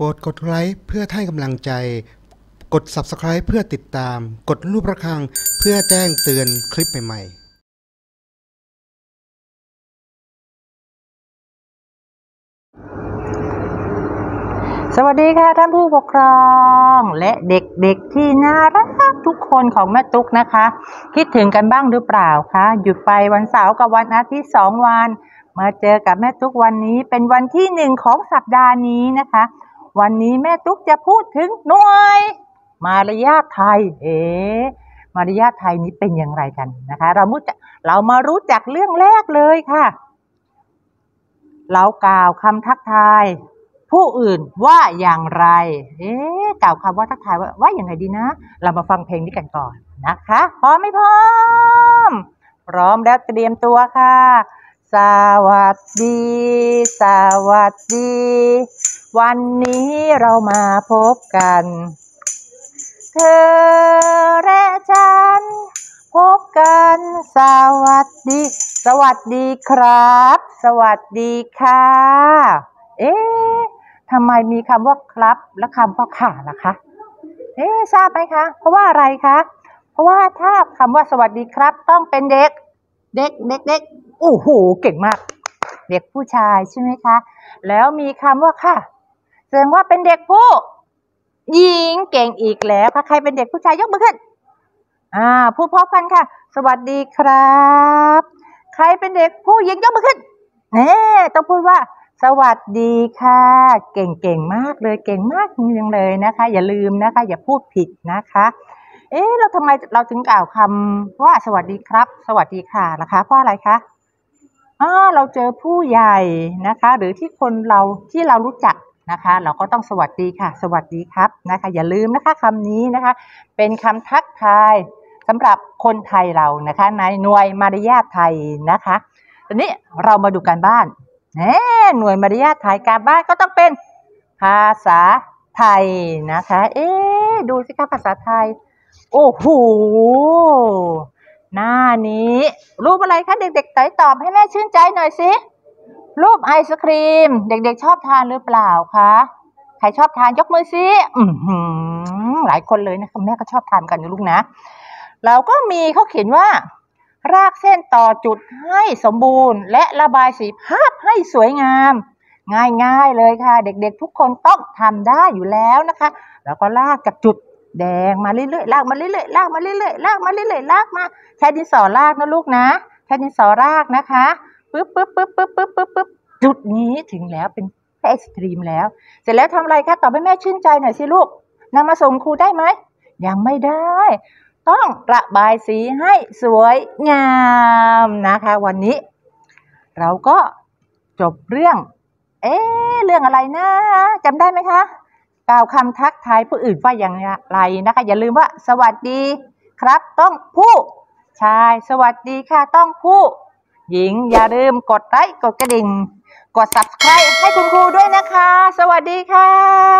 รดกดไลค์เพื่อให้กำลังใจ กด Subscribe เพื่อติดตาม กดรูประฆังเพื่อแจ้งเตือนคลิปใหม่ๆสวัสดีค่ะท่านผู้ปกครองและเด็กๆที่น่ารักทุกคนของแม่ตุ๊กนะคะคิดถึงกันบ้างหรือเปล่าคะหยุดไปวันเสาร์กับวันอาทิตย์2 วันมาเจอกับแม่ตุ๊กวันนี้เป็นวันที่1ของสัปดาห์นี้นะคะวันนี้แม่ตุ๊กจะพูดถึงหน่วยมารยาทไทยมารยาทไทยนี้เป็นอย่างไรกันนะคะเรามารู้จักเรื่องแรกเลยค่ะเรากล่าวคำทักทายผู้อื่นว่าอย่างไรกล่าวคำว่าทักทายว่าอย่างไรดีนะเรามาฟังเพลงนี้กันก่อนนะคะพร้อมไม่พร้อมพร้อมแล้วเตรียมตัวค่ะสวัสดีสวัสดีวันนี้เรามาพบกันเธอและฉันพบกันสวัสดีสวัสดีครับสวัสดีค่ะทำไมมีคำว่าครับและคำว่าค่ะล่ะคะทราบไหมคะเพราะว่าอะไรคะเพราะว่าถ้าคำว่าสวัสดีครับต้องเป็นเด็กโอ้โหเก่งมากเด็กผู้ชายใช่ไหมคะแล้วมีคำว่าค่ะแสดงว่าเป็นเด็กผู้หญิงเก่งอีกแล้วค่ะใครเป็นเด็กผู้ชายยกมือขึ้นพูดพร้อมกันค่ะสวัสดีครับใครเป็นเด็กผู้หญิงยกมือขึ้นต้องพูดว่าสวัสดีค่ะเก่งมากเลยเก่งมากจริงๆเลยนะคะอย่าลืมนะคะอย่าพูดผิดนะคะเราทำไมเราถึงกล่าวคำว่าสวัสดีครับสวัสดีค่ะล่ะคะเพราะอะไรคะเราเจอผู้ใหญ่นะคะหรือที่เรารู้จักนะคะเราก็ต้องสวัสดีค่ะสวัสดีครับนะคะอย่าลืมนะคะคำนี้นะคะเป็นคำทักทายสำหรับคนไทยเรานะคะในหน่วยมารยาทไทยนะคะตอนนี้เรามาดูการบ้านหน่วยมารยาทไทยการบ้านก็ต้องเป็นภาษาไทยนะคะดูสิคะภาษาไทยโอ้โหหน้านี้รูปอะไรคะเด็กๆตอบให้แม่ชื่นใจหน่อยสิรูปไอศครีมเด็กๆชอบทานหรือเปล่าคะใครชอบทานยกมือสิหลายคนเลยนะคะแม่ก็ชอบทานกันนะลูกนะเราก็มีเขาเขียนว่ารากเส้นต่อจุดให้สมบูรณ์และระบายสีภาพให้สวยงามง่ายๆเลยค่ะเด็กๆทุกคนต้องทำได้อยู่แล้วนะคะแล้วก็ลากจากจุดแดงมาเรื่อยๆลากมาเรื่อยๆลากมาเรื่อยๆลากมาเรื่อยๆลากมาใช้ดินสอลากนะลูกนะใช้ดินสอลากนะคะปึ๊บจุดนี้ถึงแล้วเป็นไอศครีมแล้วเสร็จแล้วทำอะไรคะตอบให้แม่ชื่นใจหน่อยสิลูกนำมาส่งครูได้ไหมยังไม่ได้ต้องระบายสีให้สวยงามนะคะวันนี้เราก็จบเรื่องเรื่องอะไรนะจำได้ไหมคะกล่าวคำทักทายผู้อื่นว่าอย่างไรนะคะอย่าลืมว่าสวัสดีครับต้องผู้ชายสวัสดีค่ะต้องผู้หญิงอย่าลืมกดไลค์กดกระดิ่งกด Subscribe ให้คุณครูด้วยนะคะสวัสดีค่ะ